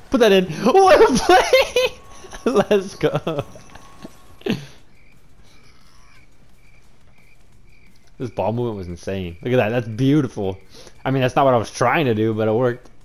Put that in. What a play! Let's go. This ball movement was insane. Look at that. That's beautiful. I mean, that's not what I was trying to do, but it worked.